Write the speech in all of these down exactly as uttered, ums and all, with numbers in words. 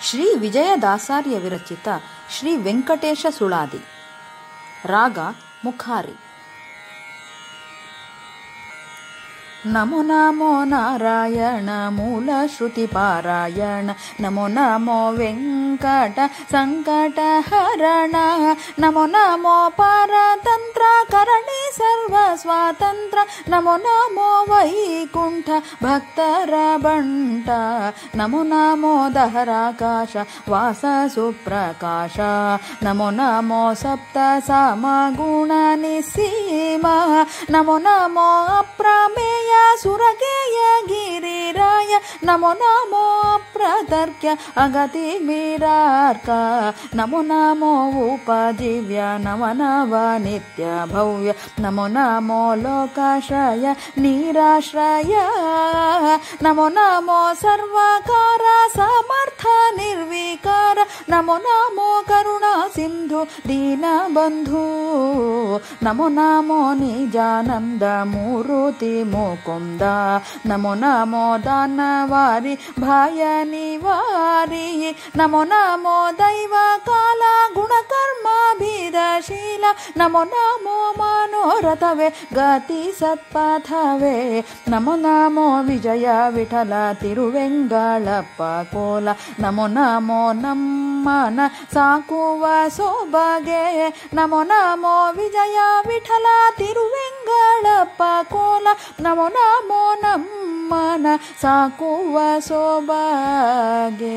ಶ್ರೀ ವಿಜಯದಾಸಾರ್ಯ ವಿರಚಿತ ಶ್ರೀ ವೆಂಕಟೇಶ ಸುಳಾದಿ. ರಾಗ ಮುಖಾರಿ. ನಮೋ ನಮೋ ನಾರಾಯಣ ಮೂಲ ಶ್ರುತಿ ಪಾರಾಯಣ, ನಮೋ ನಮೋ ವೆಂಕಟ ಸಂಕಟ ಹರಣ, ನಮೋ ನಮೋ ಪರತಂತ್ರ ಕರಣಿ ಸರ್ವ ಸ್ವಾತಂತ್ರ, ನಮೋ ನಮೋ ವೈಕುಂಠ ಭಕ್ತರ ಬಂಟ, ನಮೋ ನಮೋ ದಹರಾಕಾಶ ವಾಸ ಸುಪ್ರಕಾಶ, ನಮೋ ನಮೋ ಸಪ್ತ ಸಮಗುಣ ನಿಸೀಮ, ನಮೋ ನಮೋ ಅಪ್ರಮೇಯ ಸುರಗೇಯ ಗಿರಿರಾಯ, ನಮೋ ನಮೋ ಅಪ್ರತರ್ಕ್ಯ ಅಗತಿ ಮೀರಾರ್ಕ, ನಮೋ ನಮೋ ಉಪಜೀವ್ಯ ನವ ನವ ನಿತ್ಯ ಭವ್ಯ, ನಮೋ ನಮೋ ಲೋಕಾಶ್ರಯ ನಿರಾಶ್ರಯ, ನಮೋ ನಮೋ ಸರ್ವಕಾರ ಸಮರ್ಥ ನಿರ್ವಿಕಾರ, ನಮೋ ನಮೋ ಕರುಣಾ ಸಿಂಧು ದೀನ ಬಂಧು, ನಮೋ ನಮೋ ನಿಜಾನಂದ ಮೂರುತಿ ಮುಕುಂದ, ನಮೋ ನಮೋ ದಾನವಾರಿ ಭಯ ನಿವಾರಿ, ನಮೋ ನಮೋ ದೈವ ಕಾಲ ಗುಣಕರ್ಮಾಭಿದಶೀಲ, ನಮೋ ನಮೋ ಮನೋರಥವೇ ಗತಿ ಸತ್ಪಥವೇ, ನಮೋ ನಮೋ ವಿಜಯ ವಿಠಲ ತಿರುವೆಂಗಳಪ್ಪ ಕೋಲ, ನಮೋ ನಮೋ ನಮ್ಮನ ಸಾಕುವ ಸೊಬಗೆ, ನಮೋ ನಮೋ ವಿಜಯ ವಿಠಲ ತಿರುವೆಂಗಳಪ್ಪ ಕೋಲ, ನಮೋ ನಮೋ ನಮ್ಮನ ಸಾಕುವ ಸೊಬಗೆ.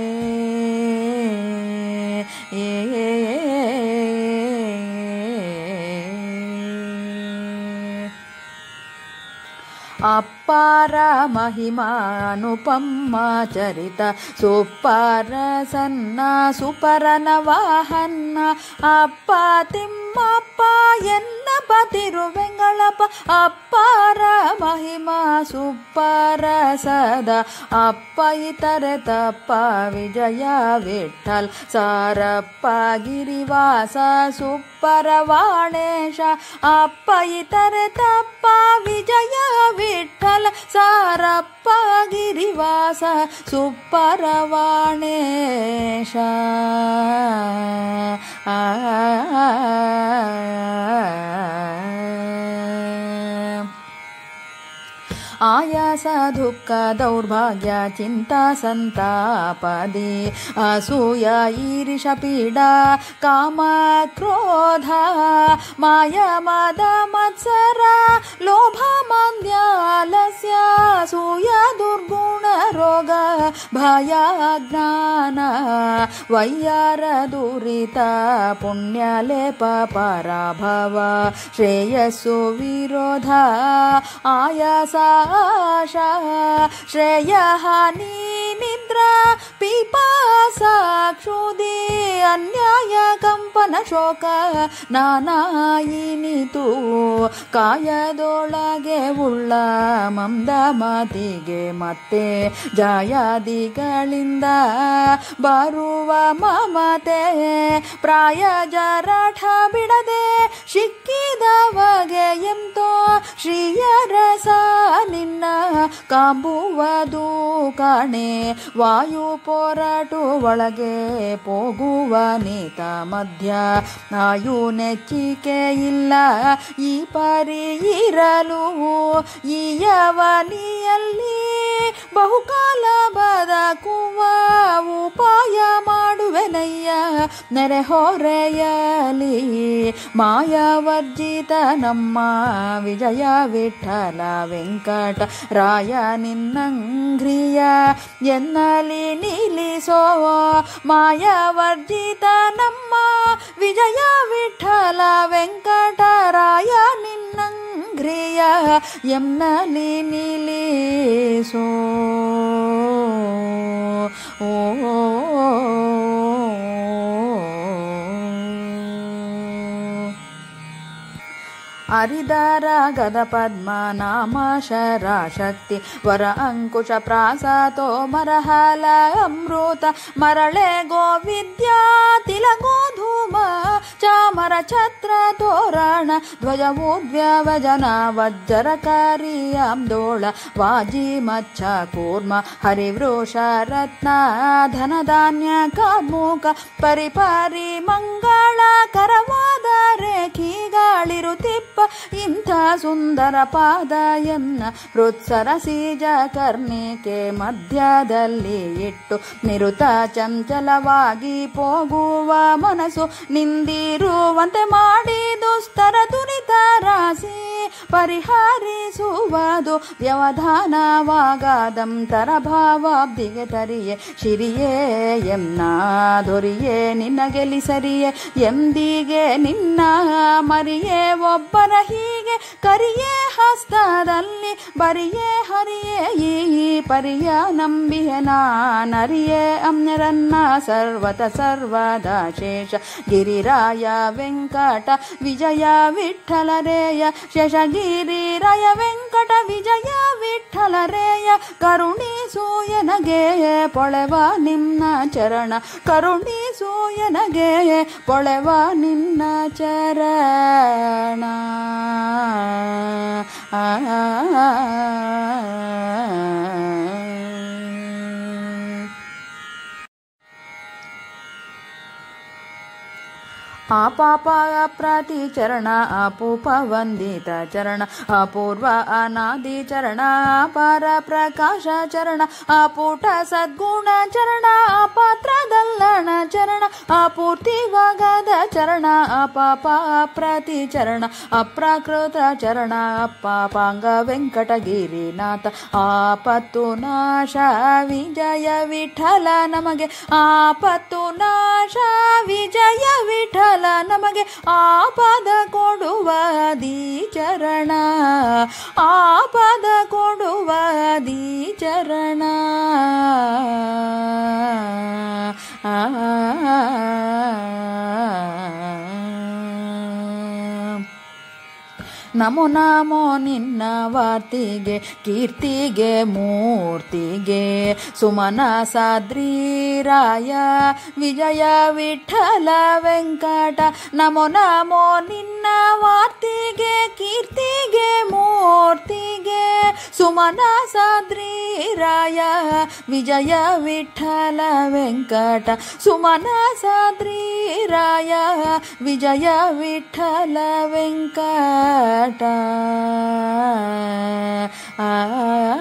ಅಪಾರ ಮಹಿಮಾನುಪಮ್ಮ ಚರಿತ ಸುಪಾರ ಸನ್ನ ಸುಪರನ ವಾಹನ್ನ, ಅಪ್ಪ ತಿಮ್ಮಪ್ಪ ಎನ್ನಪ್ಪ ತಿರುವೆಂಗಳಪ್ಪ, ಅಪ್ಪಾರ ಮಹಿಮಾ ಸುಪ್ಪಾರ ಸದಾ, ಅಪ್ಪ ಇತರೆ ತಪ್ಪ ವಿಜಯ ವಿಠಲ್ ಸಾರಪ್ಪ ಗಿರಿವಾಸ ಸುಪ್ಪರ ವಾಣೇಶ, ಅಪ್ಪ ಇತರೆ ತಪ್ಪ ವಿಜಯ ವಿಠಲ್ ಸಾರಪ್ಪ ಗಿರಿವಾಸ ಸುಪ್ಪರ ವಾಣೇಶ. ಆ ಆಯಾಸ ದುಃಖ ದೌರ್ಭಾಗ್ಯ ಚಿಂತಾ ಸಂತಾಪದಿ, ಅಸೂಯ ಈರಿಷ ಪೀಡ ಕಾಮ ಕ್ರೋಧ ಮಾಯ ಮದ ಮತ್ಸರ ಲೋಭ ಮಂದ್ಯಾಲಸ್ಯ, ಸೂಯ ದುರ್ಗುಣ ರೋಗ ಭಯ ಜ್ಞಾನ ವೈಯಾರ ದುರಿತ ಪುಣ್ಯಲೇಪ ಪರಾಭವ, ಶ್ರೇಯಸ್ಸು ವಿರೋಧ ಆಯಾಸ ಆಶಾ, ಶ್ರೇಯ ಹಾನಿ ನಿದ್ರಾ ಪಿಪಾಸ ಕ್ಷುಧಿ, ಅನ್ಯಾಯ ಕಂಪನ ಶೋಕ ನಾನಾಯಿನಿತು, ಕಾಯದೊಳಗೆ ಉಳ್ಳ ಮಂದ ಮಾತಿಗೆ ಮತ್ತೆ ಜಾಯಾದಿಗಳಿಂದ ಬರುವ ಮಮತೆ, ಪ್ರಾಯ ಜರಾಠ ಬಿಡದೆ ಸಿಕ್ಕಿದವಗೆ ಎಂತೋ ಶ್ರೀಯರಸ ನಿನ್ನ ಕಾಂಬುವುದು ಕಾಣೆ, ವಾಯು ಪೊರಟು ಒಳಗೆ ಹೋಗುವ ನೀತ ಮಧ್ಯ, ಆಯು ನೆಚ್ಚಿಕೆ ಇಲ್ಲ ಈ ಪರಿ ಇರಲು, ಈ ಯವನಿಯಲ್ಲಿ ಬಹುಕಾಲ ಬದುಕುವ ಉಪಾಯ ಮಾಡುವೆನಯ್ಯ ನೆರೆಹೊರೆಯಲಿ, ಮಾಯವರ್ಜಿತ ನಮ್ಮ ವಿಜಯ ವಿಠಲ ವೆಂಕಟ ರಾಯ ನಿನ್ನಂಗ್ರಿಯ ಎನ್ನಲಿ ನಿಲ್ಲಿಸೋ, ಮಾಯವರ್ಜಿತ ನಮ್ಮ ವಿಜಯ ವಿಠಲ ವೆಂಕಟರಾಯ ನಿನ್ನಂಗ್ರಿಯ ಎನ್ನಲಿ ನಿಲ್ಲಿಸೋ. ಓ ಹರಿದಾರ ಗದ ಪದ್ಮ ನಾಮ ಶರಾಶಕ್ತಿ ವರ ಅಂಕುಶ ಪ್ರಾಸತೋ ಮರಹಾಲ ಅಮೃತ ಮರಳೆ ಗೋವಿದ್ಯಾ ತಿಲಗೋಧೂಮ ಚಾಮರ ಛತ್ರ ತೋರಣ ಧ್ವಜವು ವ್ಯವಜನ ವಜ್ರಕಾರಿ ಆಂದೋಳ ವಾಜಿ ಮಚ್ಚ ಕೂರ್ಮ ಹರಿವೃಷ ರತ್ನ ಧನಧಾನ್ಯ ಕಾಮೂಕ ಪರಿಪಾರಿ ಮಂಗಳ ಕರವಾದ ರೇಖಿಗಾಳಿರು ತಿಪ್ಪ ಇಂಥ ಸುಂದರ ಪಾದ ಎನ್ನ ಹೃತ್ಸರ ಸೀಜ ಕರ್ಣಿಕೆ ಮಧ್ಯದಲ್ಲಿ ಇಟ್ಟು ನಿರುತ ಚಂಚಲವಾಗಿ ಹೋಗುವ ಮನಸ್ಸು ನಿಂದಿರುವಂತೆ ಮಾಡಿ ದುಸ್ತರ ದುರಿತ ರಾಶಿ ಪರಿಹರಿಸುವುದು ವ್ಯವಧಾನವಾಗದಂತರ ಭಾವಾಬ್ದಿಗೆ ತರಿಯೇ ಶಿರಿಯೇ ಎನ್ನ ದೊರಿಯೇ ನಿನ್ನ ಗೆಲಿಸರಿಯೇ ಎಂದಿಗೆ ನಿನ್ನ ಮರಿಯೇ ಒಬ್ಬರ ಹೀಗೆ ಕರಿಯೇ ಹಸ್ತದಲ್ಲಿ ಬರಿಯೇ ಹರಿಯೇ ಈ ಪರಿಯ ನಂಬಿಯೇ ನಾನರಿಯೇ ಅಮ್ಯರನ್ನ ಸರ್ವತ ಸರ್ವದ ಶೇಷ ಗಿರಿರಾಯ ವೆಂಕಟ ವಿಜಯ ವಿಠಲರೇಯ ಶೇಷಗಿರಿರಾಯ ವೆಂಕಟ ವಿಜಯ ವಿಠಲರೇಯ ಕರುಣಿಸೂಯನಗೆ ಪೊಳೆವ ನಿನ್ನ ಚರಣ ಕರುಣಿಸೂಯನಗೆ ಪೊಳೆವ ನಿನ್ನ ಚರಣ. ಆ ಆಪಾಪ ಅಪ್ರಾತಿ ಚರಣ ಅಪೂಪ ವಂದಿತ ಚರಣ ಅಪೂರ್ವ ಅನಾದಿ ಚರಣ ಅಪಾರ ಪ್ರಕಾಶ ಚರಣ ಅಪೂಟ ಸದ್ಗುಣ ಚರಣ ಅಪಾತ್ರದಲ್ಲಣ ಚರಣ ಅಪೂರ್ತಿವಾಗದ ಚರಣ ಅಪಾಪ ಅಪ್ರಾತಿ ಚರಣ ಅಪ್ರಾಕೃತ ಚರಣ ಅಪ್ಪಾಪಾಂಗ ವೆಂಕಟಗಿರಿನಾಥ ಆಪತ್ತು ನಾಶ ವಿಜಯ ವಿಠಲ ನಮಗೆ ಆಪತ್ತು ನಾಶ ವಿಜಯ ವಿಠಲ ನಮಗೆ ಆಪದ ಕೊಡುವ ದಿ ಚರಣ ಆಪದ ಕೊಡುವ ದಿ ಚರಣ. ಆ ನಮೋ ನಮೋ ನಿನ್ನ ವಾರ್ತಿಗೆ ಕೀರ್ತಿಗೆ ಮೂರ್ತಿಗೆ ಸುಮನ ಸಾದ್ರಿರಾಯ ವಿಜಯ ವಿಠಲ ವೆಂಕಟ ನಮೋ ನಮೋ ನಿನ್ನ ವಾರ್ತಿಗೆ ಕೀರ್ತಿಗೆ ಮೂರ್ತಿಗೆ ಸುಮನ ಸಾದ್ರಿರಾಯ ವಿಜಯ ವಿಠಲ ವೆಂಕಟ ಸುಮನ ಸಾದ್ರಿರಾಯ ವಿಜಯ ವಿಠಲ ವೆಂಕಟ. ಆ